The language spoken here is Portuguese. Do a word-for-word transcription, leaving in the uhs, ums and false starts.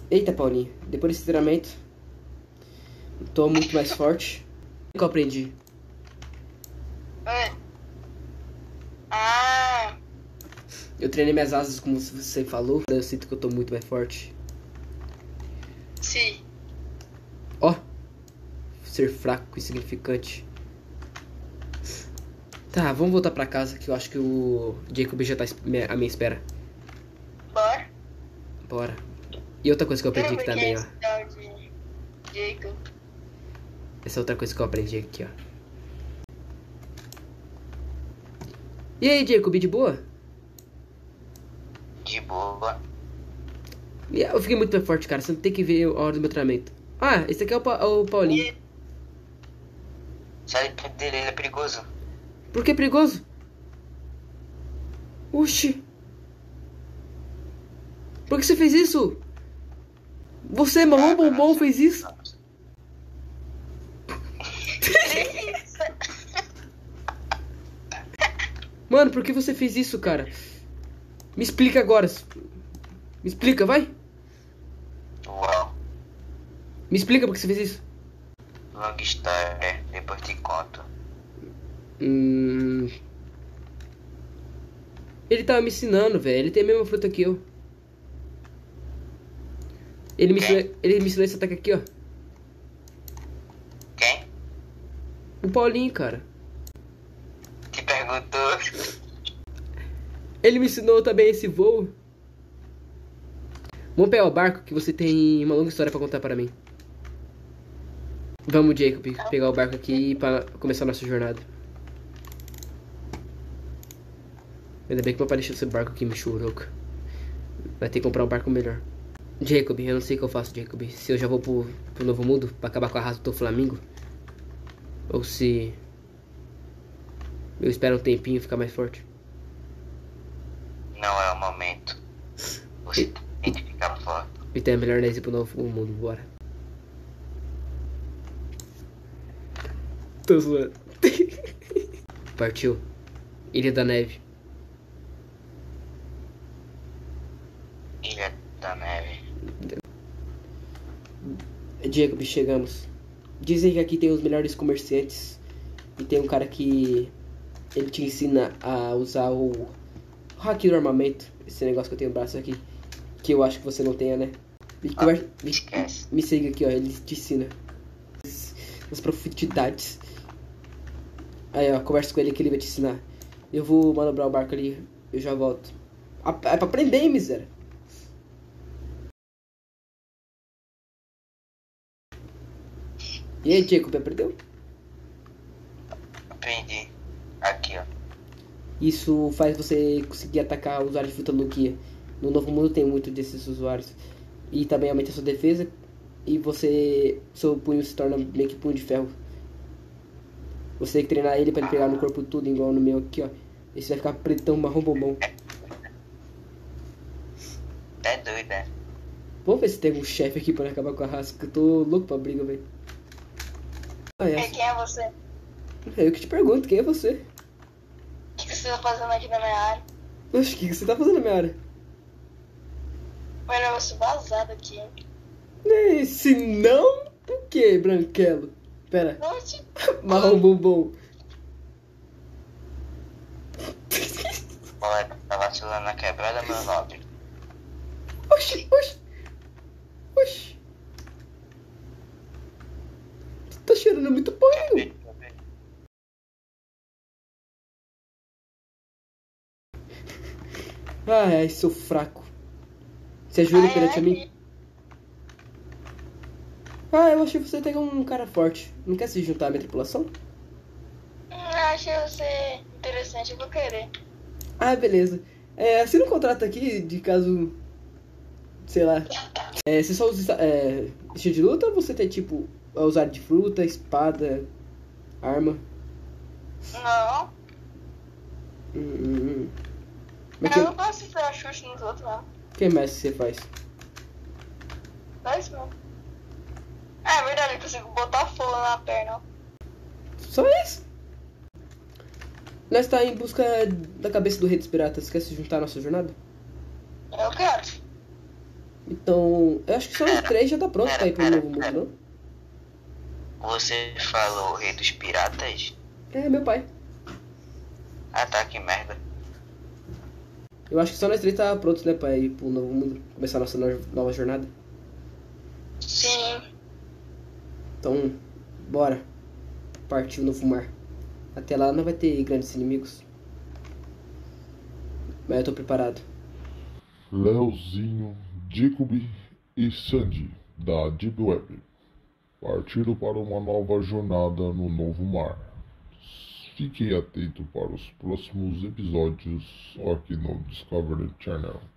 Eita, Paulinho. Depois desse treinamento, tô muito mais forte. O que eu aprendi? Oi. Ah, Eu treinei minhas asas, como você falou. Eu sinto que eu tô muito mais forte. sim. Ó. Ser fraco, insignificante. Tá, vamos voltar pra casa, que eu acho que o Jacob já tá à minha espera. Bora. Bora. E outra coisa que eu aprendi Lembra aqui quem é também, ó. esse tal de Jacob? Essa é outra coisa que eu aprendi aqui, ó. E aí, Jacob, de boa? De boa. E Eu fiquei muito mais forte, cara. Você não tem que ver a hora do meu treinamento. Ah, esse aqui é o, pa o Paulinho. Sai dele, ele é perigoso. Por que é perigoso? Oxi. Por que você fez isso? Você, marrom Ah, bombom, nossa. fez isso? Mano, por que você fez isso, cara? Me explica agora. Me explica, vai. Uau. Me explica por que você fez isso. Longa história, depois te conto. Hum... Ele tava me ensinando, velho. Ele tem a mesma fruta que eu. Ele me, Quem? ensinou, ele me ensinou esse ataque aqui, ó. Quem? O Paulinho, cara. Te perguntou. Ele me ensinou também esse voo. Vamos pegar o barco, que você tem uma longa história pra contar para mim. Vamos, Jacob, pegar o barco aqui pra começar a nossa jornada. Ainda bem que meu pai deixou esse barco aqui, me churuca. Vai ter que comprar um barco melhor. Jacob, eu não sei o que eu faço, Jacob. Se eu já vou pro, pro Novo Mundo pra acabar com a raça do Flamengo. Ou se eu espero um tempinho ficar mais forte. Não é o momento. Você tem que ficar forte. Então é melhor nós ir pro Novo Mundo, bora. Tô zoando. Partiu. Ilha da Neve. Ilha da Neve. Jacob, chegamos. Dizem que aqui tem os melhores comerciantes. E tem um cara que ele te ensina a usar o hack do armamento. Esse negócio que eu tenho no braço aqui. Que eu acho que você não tenha, né? Me, Ah, conversa- me, esquece. me siga aqui, ó. Ele te ensina as profundidades. Aí, ó. Conversa com ele que ele vai te ensinar. Eu vou manobrar o barco ali. Eu já volto. Ah, é pra aprender, hein, miséria? E aí, Jacob, aprendeu? Aprendi. Aqui, ó. Isso faz você conseguir atacar usuários de fruta Lugia. No Novo Mundo tem muito desses usuários. E também aumenta a sua defesa. E você. Seu punho se torna meio que punho de ferro. Você tem que treinar ele pra ele pegar no corpo tudo, igual no meu aqui, ó. Esse vai ficar pretão, marrom bombom. É doido, né? Vamos ver se tem algum chefe aqui pra acabar com a raça, que eu tô louco pra briga, velho. Ah, É, é. quem é você? É eu que te pergunto, quem é você? O que você tá fazendo aqui na minha área? Oxe, o que você tá fazendo na minha área? Olha, eu sou vazado aqui, hein? E se não, o que, branquelo? Pera, Oxe, marrom bombom. Moleque, tá vacilando na quebrada, meu nobre. Oxi, oxi, oxi. Tá cheirando muito pano. Ai, ai, sou fraco. Se ajoelha ai, perante a ai, mim. Ah, eu achei que você tem um cara forte. Não quer se juntar à minha tripulação? hum, achei você interessante, eu vou querer. Ah, beleza. É, assina um contrato aqui de caso... Sei lá. É, você só usa é, estilo de luta ou você tem, tipo, usar de fruta, espada, arma? Não, Hum, hum, hum. Mas eu que, não posso ser chute nos outros, não. que mais que você faz? Só isso mesmo. Ah, é verdade, eu consigo botar fogo na perna, ó. Só isso. Nós tá em busca da cabeça do rei dos piratas. Quer se juntar à nossa jornada? Eu quero. Então, eu acho que só os três já tá pronto pra ir pro novo mundo, não? Você falou o Rei dos Piratas? É, meu pai. Ah tá, que merda. Eu acho que só nós três tá prontos, né, pra ir pro novo mundo. Começar a nossa no- nova jornada. Sim. Então, bora. Partir o novo mar. Até lá não vai ter grandes inimigos. Mas eu tô preparado. Leozinho, Jacob e Sandy, da Deep Web, partiram para uma nova jornada no novo mar. Fiquem atentos para os próximos episódios aqui no Discovery Channel.